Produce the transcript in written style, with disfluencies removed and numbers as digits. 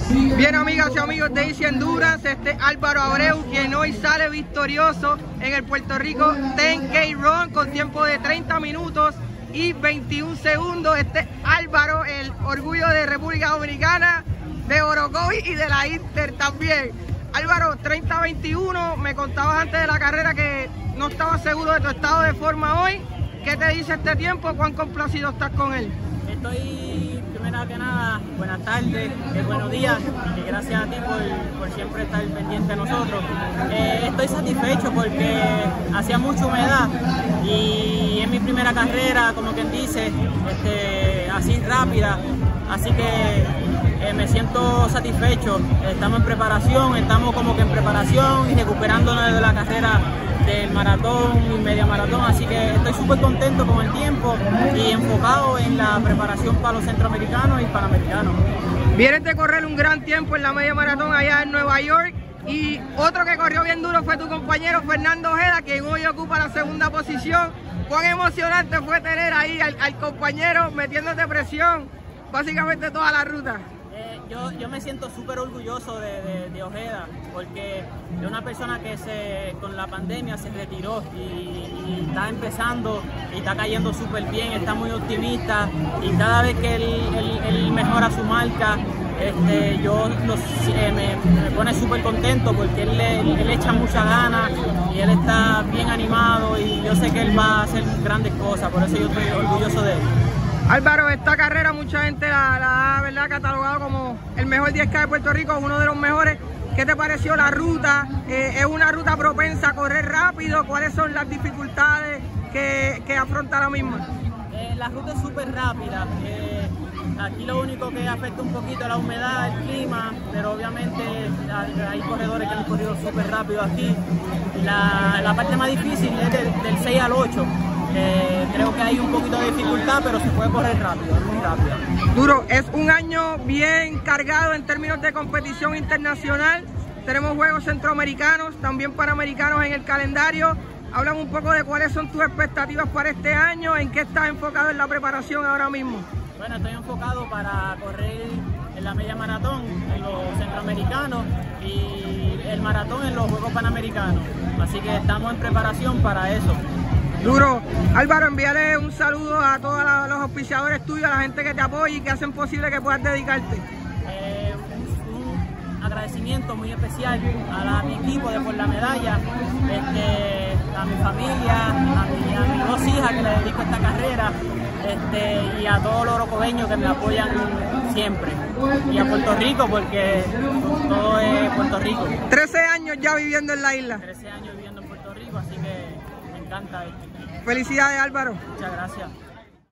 Bien, amigas y amigos de Easy Endurance, Álvaro Abreu, quien hoy sale victorioso en el Puerto Rico 10K Run con tiempo de 30 minutos y 21 segundos. Álvaro, el orgullo de República Dominicana, de Orocovi y de la Inter también. Álvaro, 30-21, me contabas antes de la carrera que no estabas seguro de tu estado de forma hoy. ¿Qué te dice este tiempo? ¿Cuán complacido estás con él? Estoy, primero que nada, buenas tardes, buenos días, y gracias a ti por siempre estar pendiente de nosotros. Estoy satisfecho porque hacía mucha humedad y es mi primera carrera, como quien dice, así rápida, así que me siento satisfecho. Estamos en preparación, estamos como que en preparación y recuperándonos de la carrera del maratón y media maratón, así que estoy súper contento con el tiempo y enfocado en la preparación para los centroamericanos y panamericanos. Vienes de correr un gran tiempo en la media maratón allá en Nueva York, y otro que corrió bien duro fue tu compañero Fernando Ojeda, quien hoy ocupa la segunda posición. ¿Cuán emocionante fue tener ahí al compañero metiéndote presión básicamente toda la ruta? Yo me siento súper orgulloso de Ojeda, porque es una persona que con la pandemia se retiró y está empezando y está cayendo súper bien, está muy optimista, y cada vez que él mejora su marca, me pone súper contento porque él echa mucha ganas y él está bien animado, y yo sé que él va a hacer grandes cosas, por eso yo estoy orgulloso de él. Álvaro, esta carrera mucha gente la ha catalogado como el mejor 10K de Puerto Rico, uno de los mejores. ¿Qué te pareció la ruta? ¿Es una ruta propensa a correr rápido? ¿Cuáles son las dificultades que afronta la misma? La ruta es súper rápida. Aquí lo único que afecta un poquito es la humedad, el clima, pero obviamente hay corredores que han corrido súper rápido aquí. La parte más difícil es del 6 al 8. Creo que hay un poquito de dificultad, pero se puede correr rápido, es muy rápido. Duro, es un año bien cargado en términos de competición internacional. Tenemos juegos centroamericanos, también panamericanos en el calendario. Háblame un poco de cuáles son tus expectativas para este año, en qué estás enfocado en la preparación ahora mismo. Bueno, estoy enfocado para correr en la media maratón, en los centroamericanos, y el maratón en los Juegos Panamericanos. Así que estamos en preparación para eso. Duro. Álvaro, envíale un saludo a todos los auspiciadores tuyos, a la gente que te apoya y que hacen posible que puedas dedicarte. Un agradecimiento muy especial a mi equipo de Por la Medalla, a mi familia, a mis dos hijas que le dedico a esta carrera, y a todos los orocobeños que me apoyan siempre. Y a Puerto Rico, porque todo es Puerto Rico. 13 años ya viviendo en la isla. 13 años viviendo en Puerto Rico, así que me encanta esto. Felicidades, Álvaro. Muchas gracias.